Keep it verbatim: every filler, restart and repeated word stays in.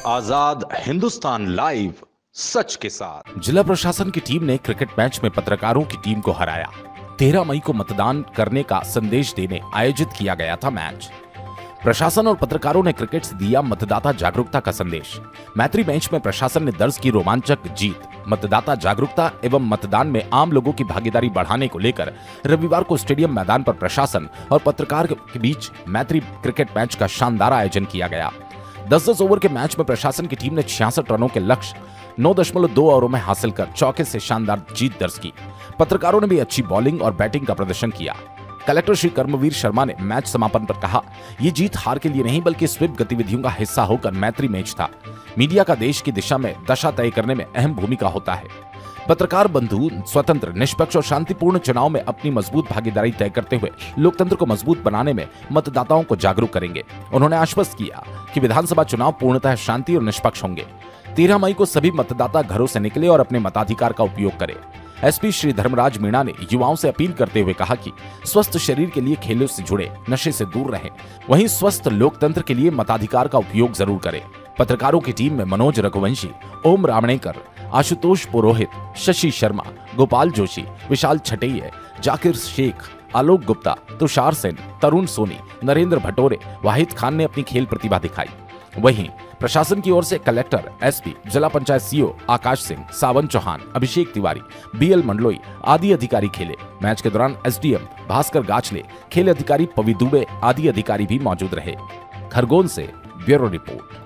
आजाद Hindustan live, सच के साथ। जिला प्रशासन की टीम ने क्रिकेट मैच में पत्रकारों की टीम को हराया। तेरह मई को मतदान करने का संदेश देने आयोजित किया गया था मैच। प्रशासन और पत्रकारों ने क्रिकेट से दिया मतदाता जागरूकता का संदेश। मैत्री मैच में प्रशासन ने दर्ज की रोमांचक जीत। मतदाता जागरूकता एवं मतदान में आम लोगों की भागीदारी बढ़ाने को लेकर रविवार को स्टेडियम मैदान पर प्रशासन और पत्रकार के बीच मैत्री क्रिकेट मैच का शानदार आयोजन किया गया। दस दस ओवर के मैच में प्रशासन की टीम ने छियासठ रनों के लक्ष्य नौ दशमलव दो ओवरों में हासिल कर चौके से शानदार जीत दर्ज की। पत्रकारों ने भी अच्छी बॉलिंग और बैटिंग का प्रदर्शन किया। कलेक्टर श्री कर्मवीर शर्मा ने मैच समापन पर कहा, ये जीत हार के लिए नहीं बल्कि स्वीप गतिविधियों का हिस्सा होकर मैत्री मैच था। मीडिया का देश की दिशा में दशा तय करने में अहम भूमिका होता है। पत्रकार बंधु स्वतंत्र, निष्पक्ष और शांतिपूर्ण चुनाव में अपनी मजबूत भागीदारी तय करते हुए लोकतंत्र को मजबूत बनाने में मतदाताओं को जागरूक करेंगे। उन्होंने आश्वस्त किया कि विधानसभा चुनाव पूर्णतः शांति और निष्पक्ष होंगे। तेरह मई को सभी मतदाता घरों से निकले और अपने मताधिकार का उपयोग करें। एसपी श्री धर्मराज मीणा ने युवाओं से अपील करते हुए कहा कि स्वस्थ शरीर के लिए खेलों से जुड़े, नशे से दूर रहें, वहीं स्वस्थ लोकतंत्र के लिए मताधिकार का उपयोग जरूर करें। पत्रकारों की टीम में मनोज रघुवंशी, ओम रामणेकर, आशुतोष पुरोहित, शशि शर्मा, गोपाल जोशी, विशाल छटेय, जाकिर शेख, आलोक गुप्ता, तुषार सेन, तरुण सोनी, नरेंद्र भटोरे, वाहिद खान ने अपनी खेल प्रतिभा दिखाई। वहीं प्रशासन की ओर से कलेक्टर, एसपी, जिला पंचायत सीओ आकाश सिंह, सावन चौहान, अभिषेक तिवारी, बीएल मंडलोई आदि अधिकारी खेले। मैच के दौरान एसडीएम भास्कर गाचले, खेल अधिकारी पवी दुबे आदि अधिकारी भी मौजूद रहे। खरगोन से ब्यूरो रिपोर्ट।